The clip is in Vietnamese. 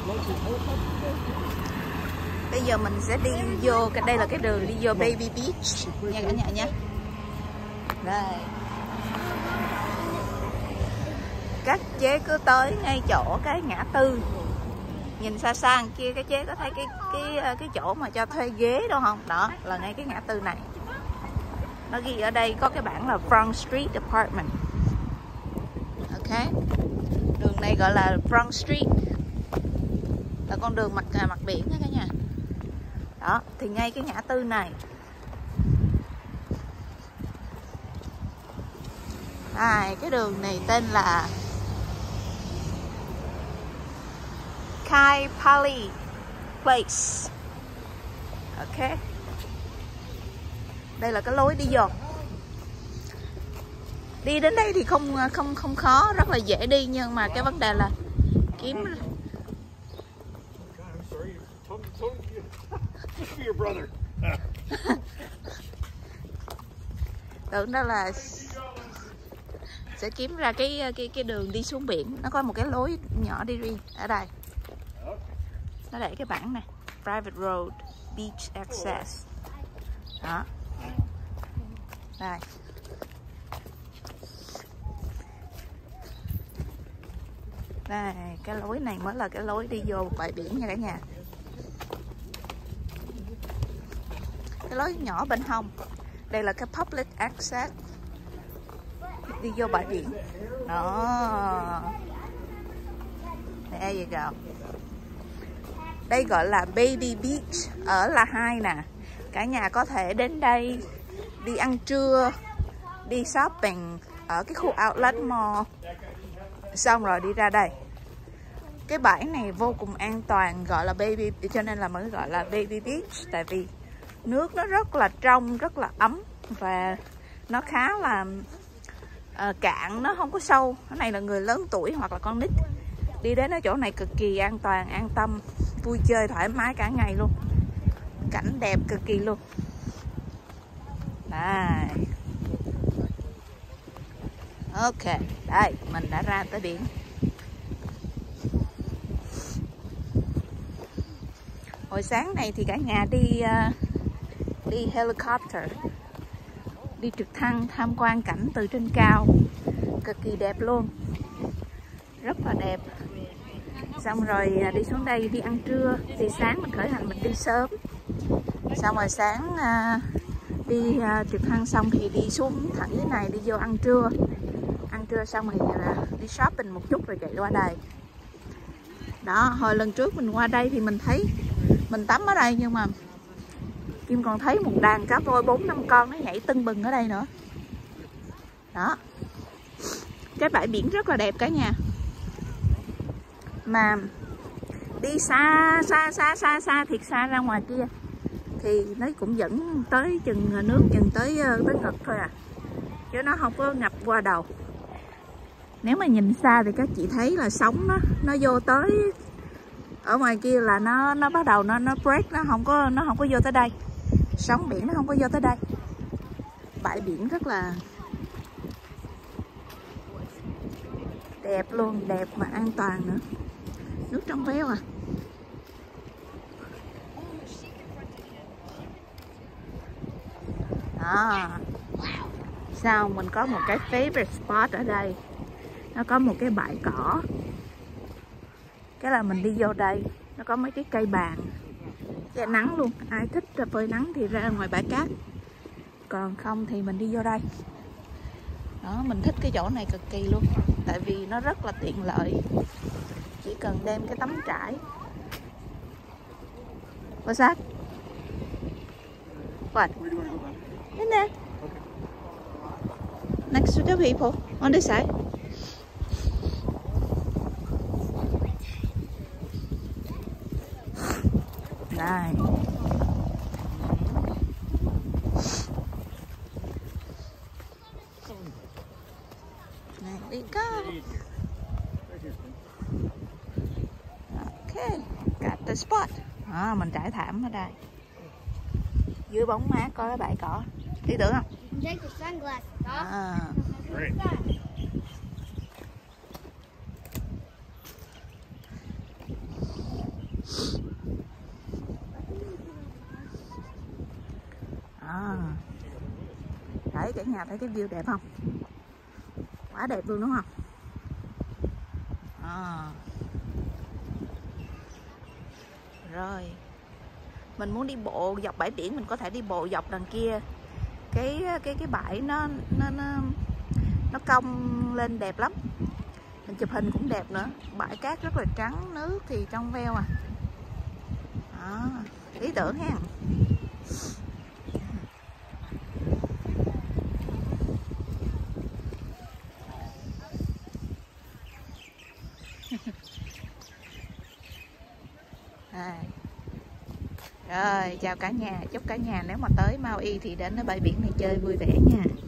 Bây giờ mình sẽ đi vô, đây là cái đường đi vô Baby Beach nha cả nhà nha. Đây. Các chế cứ tới ngay chỗ cái ngã tư. Nhìn xa xa kia các chế có thấy cái chỗ mà cho thuê ghế đâu không? Đó là ngay cái ngã tư này. Nó ghi ở đây có cái bảng là Front Street Apartment. Ok. Đường này gọi là Front Street, là con đường mặt biển đó cả nhà. Đó, thì ngay cái ngã tư này. Cái đường này tên là Kai Pali Place. Ok. Đây là cái lối đi vô. Đi đến đây thì không khó, rất là dễ đi, nhưng mà cái vấn đề là kiếm tưởng đó là sẽ kiếm ra cái đường đi xuống biển. Nó có một cái lối nhỏ đi riêng ở đây. Nó để cái bảng này Private Road Beach Access. Đó. Đây. Đây, cái lối này mới là cái lối đi vô bãi biển nha cả nhà. Cái lối nhỏ bên hông, đây là cái public access đi vô bãi biển. Đó. There you go. Đây gọi là Baby Beach ở La Hai nè. Cả nhà có thể đến đây đi ăn trưa, đi shopping ở cái khu outlet mall, xong rồi đi ra đây. Cái bãi này vô cùng an toàn, gọi là Baby, cho nên là mới gọi là Baby Beach. Tại vì nước nó rất là trong, rất là ấm, và nó khá là cạn, nó không có sâu. Cái này là người lớn tuổi hoặc là con nít đi đến ở chỗ này cực kỳ an toàn, an tâm, vui chơi thoải mái cả ngày luôn. Cảnh đẹp cực kỳ luôn. Đây. Ok, đây mình đã ra tới biển. Hồi sáng này thì cả nhà đi helicopter, đi trực thăng tham quan cảnh từ trên cao, cực kỳ đẹp luôn, rất là đẹp. Xong rồi đi xuống đây đi ăn trưa. Thì sáng mình khởi hành mình đi sớm, xong rồi sáng đi trực thăng xong thì đi xuống thẳng dưới này đi vô ăn trưa. Ăn trưa xong thì đi shopping một chút rồi chạy qua đây. Đó, hồi lần trước mình qua đây thì mình thấy mình tắm ở đây, nhưng mà Kim còn thấy một đàn cá voi 4-5 con nó nhảy tưng bừng ở đây nữa. Đó. Cái bãi biển rất là đẹp cả nhà. Mà đi xa thiệt xa ra ngoài kia thì nó cũng dẫn tới chừng nước, chừng tới ngực thôi à, chứ nó không có ngập qua đầu. Nếu mà nhìn xa thì các chị thấy là sóng nó vô tới ở ngoài kia, là nó bắt đầu nó break, nó không có vô tới đây. Sóng biển nó không có vô tới đây. Bãi biển rất là đẹp luôn, đẹp mà an toàn nữa. Nước trong veo à. Đó. Sao mình có một cái favorite spot ở đây. Nó có một cái bãi cỏ. Cái là mình đi vô đây, nó có mấy cái cây bàn, che nắng luôn. Ai thích phơi nắng thì ra ngoài bãi cát, còn không thì mình đi vô đây. Đó, mình thích cái chỗ này cực kỳ luôn, tại vì nó rất là tiện lợi. Chỉ cần đem cái tấm trải. What's that? What? In there. Next to the people on this side. Đây. There we go. Okay, got the spot. Mình trải thảm ở đây. Dưới bóng mát có cái bãi cỏ. Ý tưởng không? Take the sunglasses off. Great. nhà thấy cái view đẹp không? Quá đẹp luôn đúng không? Rồi mình muốn đi bộ dọc bãi biển, mình có thể đi bộ dọc đằng kia. Cái bãi nó cong lên đẹp lắm. Mình chụp hình cũng đẹp nữa. Bãi cát rất là trắng, nước thì trong veo à. Đó, lý tưởng ha. Rồi chào cả nhà, chúc cả nhà nếu mà tới Maui thì đến bãi biển này chơi vui vẻ nha.